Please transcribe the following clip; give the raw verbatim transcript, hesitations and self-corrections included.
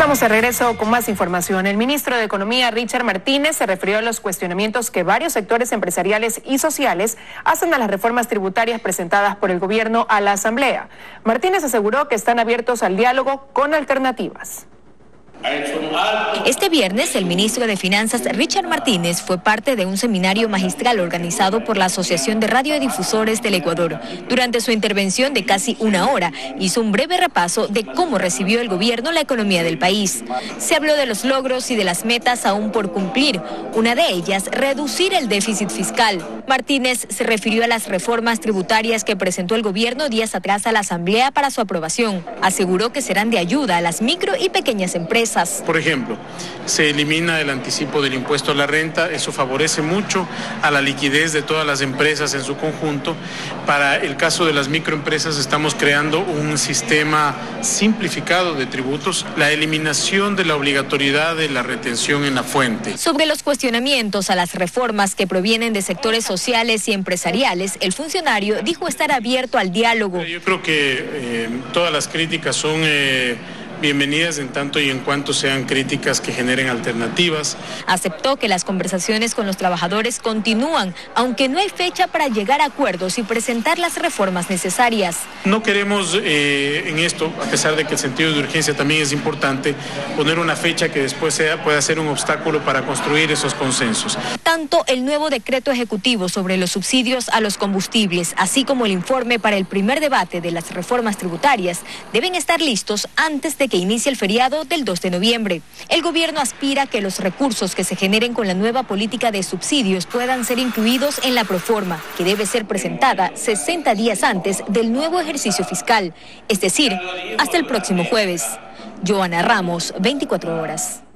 Estamos de regreso con más información. El ministro de Economía, Richard Martínez, se refirió a los cuestionamientos que varios sectores empresariales y sociales hacen a las reformas tributarias presentadas por el gobierno a la Asamblea. Martínez aseguró que están abiertos al diálogo con alternativas. Este viernes, el ministro de Finanzas, Richard Martínez, fue parte de un seminario magistral organizado por la Asociación de Radiodifusores del Ecuador. Durante su intervención de casi una hora, hizo un breve repaso de cómo recibió el gobierno la economía del país. Se habló de los logros y de las metas aún por cumplir. Una de ellas, reducir el déficit fiscal. Martínez se refirió a las reformas tributarias que presentó el gobierno días atrás a la Asamblea para su aprobación. Aseguró que serán de ayuda a las micro y pequeñas empresas. Por ejemplo, se elimina el anticipo del impuesto a la renta, eso favorece mucho a la liquidez de todas las empresas en su conjunto. Para el caso de las microempresas estamos creando un sistema simplificado de tributos, la eliminación de la obligatoriedad de la retención en la fuente. Sobre los cuestionamientos a las reformas que provienen de sectores sociales y empresariales, el funcionario dijo estar abierto al diálogo. Yo creo que eh, todas las críticas son Eh, bienvenidas en tanto y en cuanto sean críticas que generen alternativas. Aceptó que las conversaciones con los trabajadores continúan, aunque no hay fecha para llegar a acuerdos y presentar las reformas necesarias. No queremos eh, en esto, a pesar de que el sentido de urgencia también es importante, poner una fecha que después sea, pueda ser un obstáculo para construir esos consensos. Tanto el nuevo decreto ejecutivo sobre los subsidios a los combustibles, así como el informe para el primer debate de las reformas tributarias, deben estar listos antes de que inicie el feriado del dos de noviembre. El gobierno aspira a que los recursos que se generen con la nueva política de subsidios puedan ser incluidos en la proforma, que debe ser presentada sesenta días antes del nuevo ejercicio fiscal, es decir, hasta el próximo jueves. Joana Ramos, veinticuatro horas.